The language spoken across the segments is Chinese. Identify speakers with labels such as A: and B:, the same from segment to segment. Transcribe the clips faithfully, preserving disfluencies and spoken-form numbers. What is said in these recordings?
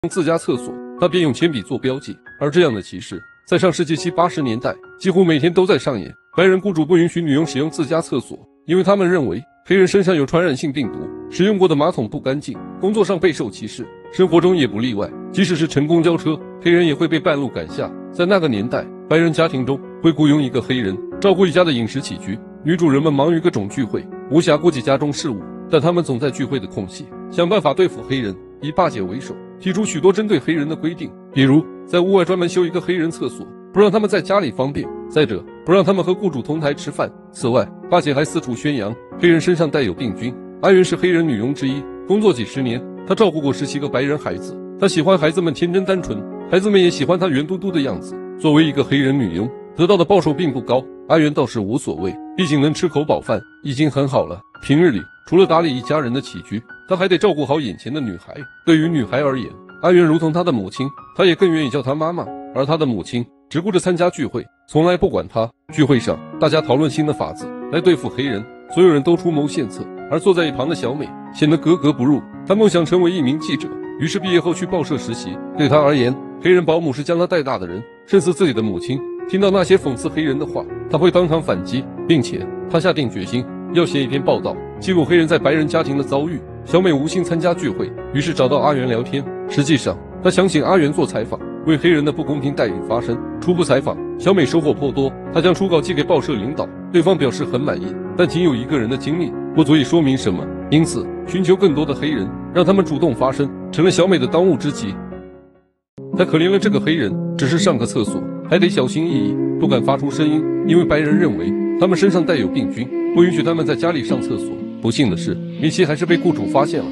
A: 自家厕所，他便用铅笔做标记。而这样的歧视，在上世纪七八十年代几乎每天都在上演。白人雇主不允许女佣使用自家厕所，因为他们认为黑人身上有传染性病毒，使用过的马桶不干净，工作上备受歧视，生活中也不例外。即使是乘公交车，黑人也会被半路赶下。在那个年代，白人家庭中会雇佣一个黑人照顾一家的饮食起居，女主人们忙于各种聚会，无暇顾及家中事务，但他们总在聚会的空隙想办法对付黑人，以霸姐为首，提出许多针对黑人的规定，比如在屋外专门修一个黑人厕所，不让他们在家里方便；再者，不让他们和雇主同台吃饭。此外，霸姐还四处宣扬黑人身上带有病菌。阿元是黑人女佣之一，工作几十年，她照顾过十七个白人孩子。她喜欢孩子们天真单纯，孩子们也喜欢她圆嘟嘟的样子。作为一个黑人女佣，得到的报酬并不高，阿元倒是无所谓，毕竟能吃口饱饭已经很好了。平日里，除了打理一家人的起居，她还得照顾好眼前的女孩。对于女孩而言，阿元如同她的母亲，她也更愿意叫她妈妈。而她的母亲只顾着参加聚会，从来不管她。聚会上，大家讨论新的法子来对付黑人，所有人都出谋献策，而坐在一旁的小美显得格格不入。她梦想成为一名记者，于是毕业后去报社实习。对她而言，黑人保姆是将她带大的人，胜似自己的母亲。听到那些讽刺黑人的话，她会当场反击，并且她下定决心要写一篇报道，记录黑人在白人家庭的遭遇。小美无心参加聚会，于是找到阿元聊天。实际上，她想请阿元做采访，为黑人的不公平待遇发声。初步采访，小美收获颇多，她将初稿寄给报社领导，对方表示很满意，但仅有一个人的经历不足以说明什么，因此寻求更多的黑人，让他们主动发声，成了小美的当务之急。太可怜了这个黑人，只是上个厕所还得小心翼翼，不敢发出声音，因为白人认为他们身上带有病菌，不允许他们在家里上厕所。不幸的是，米奇还是被雇主发现了。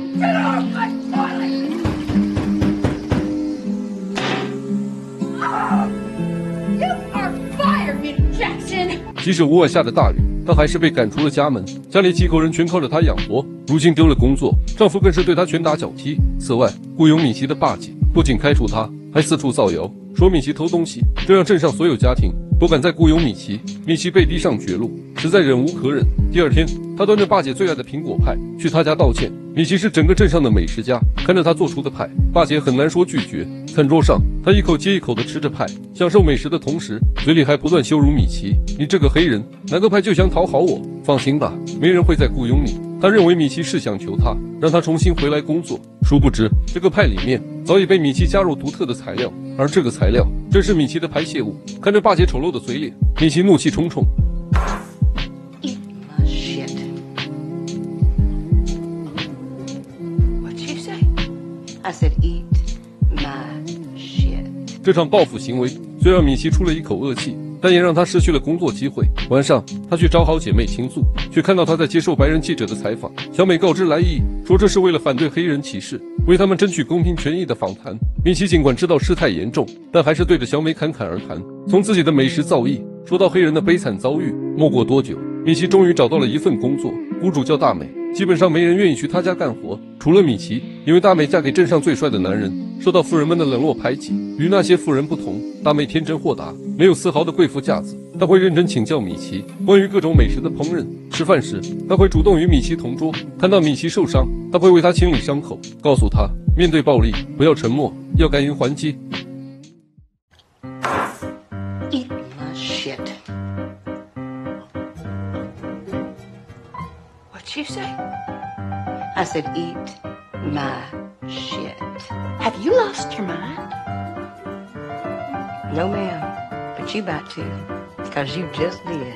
A: 即使屋外下着大雨，她还是被赶出了家门。家里几口人全靠着她养活，如今丢了工作，丈夫更是对她拳打脚踢。此外，雇佣米奇的霸姐不仅开除她，还四处造谣，说米奇偷东西，这让镇上所有家庭不敢再雇佣米奇。米奇被逼上绝路，实在忍无可忍。第二天，他端着霸姐最爱的苹果派去她家道歉。米奇是整个镇上的美食家，看着他做出的派，霸姐很难说拒绝。餐桌上，他一口接一口地吃着派，享受美食的同时，嘴里还不断羞辱米奇：“你这个黑人，拿个派就想讨好我？放心吧，没人会再雇佣你。”他认为米奇是想求他，让他重新回来工作。殊不知，这个派里面早已被米奇加入独特的材料，而这个材料正是米奇的排泄物。看着霸姐丑陋的嘴脸，米奇怒气冲冲。
B: I said, eat my shit.
A: 这场报复行为虽让米奇出了一口恶气，但也让他失去了工作机会。晚上，他去找好姐妹倾诉，却看到她在接受白人记者的采访。小美告知来意，说这是为了反对黑人歧视，为他们争取公平权益的访谈。米奇尽管知道事态严重，但还是对着小美侃侃而谈，从自己的美食造诣说到黑人的悲惨遭遇。没过多久，米奇终于找到了一份工作，雇主叫大美。基本上没人愿意去她家干活，除了米奇，因为大美嫁给镇上最帅的男人，受到富人们的冷落排挤。与那些富人不同，大美天真豁达，没有丝毫的贵妇架子。她会认真请教米奇关于各种美食的烹饪。吃饭时，她会主动与米奇同桌。看到米奇受伤，她会为他清理伤口，告诉他面对暴力不要沉默，要敢于还击。
B: Eat my shit. What'd you say? I said, eat my shit. Have you lost your mind? No, ma'am, but you about to, because you just did.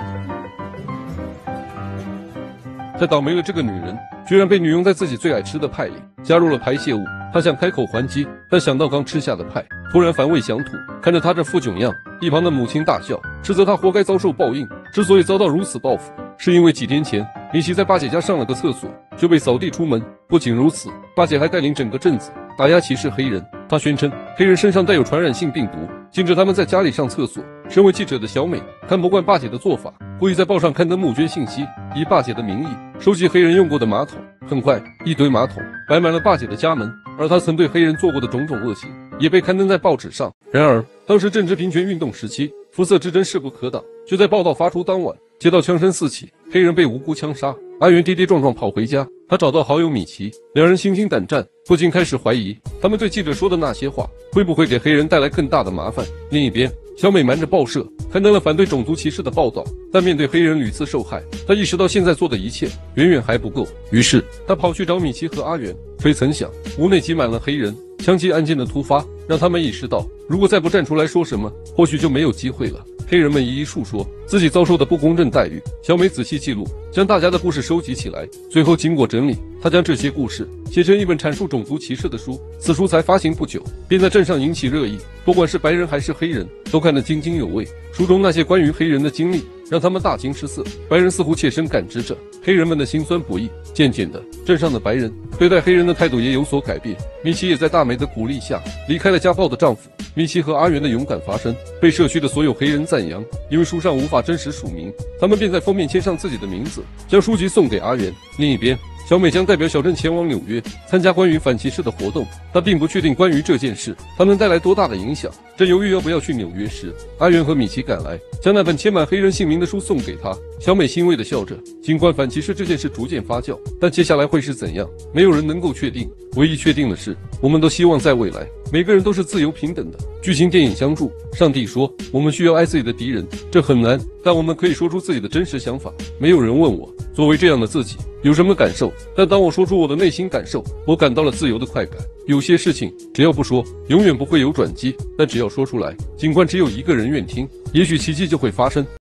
A: 太倒霉了，这个女人居然被女佣在自己最爱吃的派里加入了排泄物。她想开口还击，但想到刚吃下的派，突然反胃想吐。看着她这副囧样，一旁的母亲大笑，斥责她活该遭受报应。之所以遭到如此报复，是因为几天前米奇在霸姐家上了个厕所，就被扫地出门。不仅如此，霸姐还带领整个镇子打压歧视黑人。她宣称黑人身上带有传染性病毒，禁止他们在家里上厕所。身为记者的小美看不惯霸姐的做法，故意在报上刊登募捐信息，以霸姐的名义收集黑人用过的马桶。很快，一堆马桶摆满了霸姐的家门，而她曾对黑人做过的种种恶行也被刊登在报纸上。然而，当时正值平权运动时期，肤色之争势不可挡。就在报道发出当晚，接到枪声四起，黑人被无辜枪杀。阿元跌跌撞撞跑回家，他他找到好友米奇，两人心惊胆战，不禁开始怀疑他们对记者说的那些话会不会给黑人带来更大的麻烦。另一边，小美瞒着报社刊登了反对种族歧视的报道，但面对黑人屡次受害，她意识到现在做的一切远远还不够，于是她跑去找米奇和阿元。谁曾想，屋内挤满了黑人，枪击案件的突发让他们意识到，如果再不站出来说什么，或许就没有机会了。黑人们一一述说自己遭受的不公正待遇，小美仔细记录，将大家的故事收集起来，最后经过整理，她将这些故事写成一本阐述种族歧视的书。此书才发行不久，便在镇上引起热议，不管是白人还是黑人，都看得津津有味。书中那些关于黑人的经历让他们大惊失色，白人似乎切身感知着黑人们的辛酸不易。渐渐的，镇上的白人对待黑人的态度也有所改变。米奇也在大美的鼓励下离开了家暴的丈夫。米奇和阿元的勇敢发声，被社区的所有黑人赞扬。因为书上无法真实署名，他们便在封面签上自己的名字，将书籍送给阿元。另一边，小美将代表小镇前往纽约参加关于反歧视的活动，她并不确定关于这件事它能带来多大的影响。正犹豫要不要去纽约时，阿元和米奇赶来，将那本签满黑人姓名的书送给她。小美欣慰地笑着，尽管反歧视这件事逐渐发酵，但接下来会是怎样，没有人能够确定。唯一确定的是，我们都希望在未来，每个人都是自由平等的。剧情电影相助，上帝说，我们需要爱自己的敌人，这很难，但我们可以说出自己的真实想法。没有人问我，作为这样的自己有什么感受，但当我说出我的内心感受，我感到了自由的快感。有些事情只要不说，永远不会有转机，但只要说出来，尽管只有一个人愿听，也许奇迹就会发生。